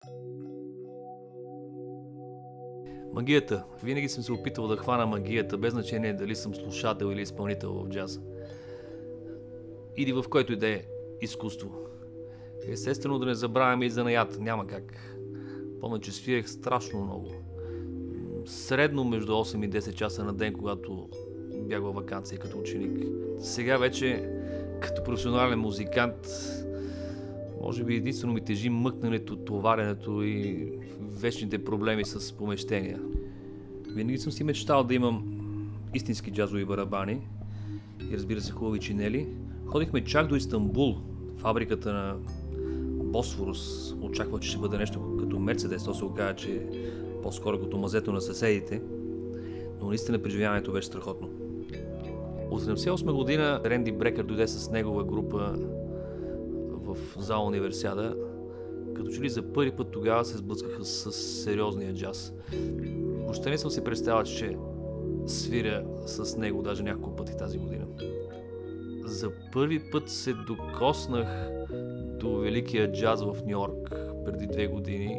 Магията. Винаги съм се опитвал да хвана магията, без значение дали съм слушател или изпълнител в джаз. Или в който и да е изкуство. Естествено да не забравяме и занаят. Няма как. Помня, че свирех страшно много. Средно между 8 и 10 часа на ден, когато бях във ваканция като ученик. Сега вече, като професионален музикант, може би единствено ми тежи мъкненето, товаренето и вечните проблеми с помещения. Винаги съм си мечтал да имам истински джазови барабани и, разбира се, хубави чинели. Ходихме чак до Истанбул, фабриката на Босфорус. Очаквах, че ще бъде нещо като Мерцедес, то се оказа, че е по-скоро като мазето на съседите, но наистина преживяването беше страхотно. От 1978 година Ренди Брекър дойде с негова група в зала Универсиада, като че ли за първи път тогава се сблъскаха с сериозния джаз. Въобще не съм си представил, че свиря с него даже няколко пъти тази година. За първи път се докоснах до великия джаз в Ню-Йорк преди 2 години.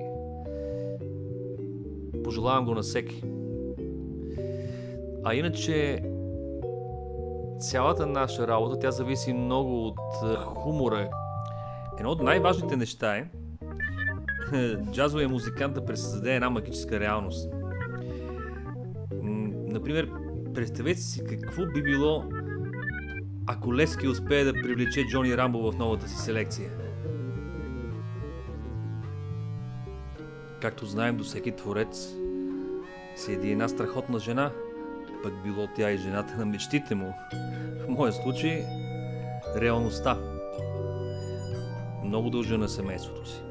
Пожелавам го на всеки. А иначе цялата наша работа, тя зависи много от хумора. Едно от най-важните неща е джазовия музикант да пресъздаде една магическа реалност. Например, представете си какво би било, ако Левски успее да привлече Джони Рамбо в новата си селекция. Както знаем, до всеки творец седи една страхотна жена, пък било тя и жената на мечтите му. В моя случай, реалността. Много дължа на семейството си.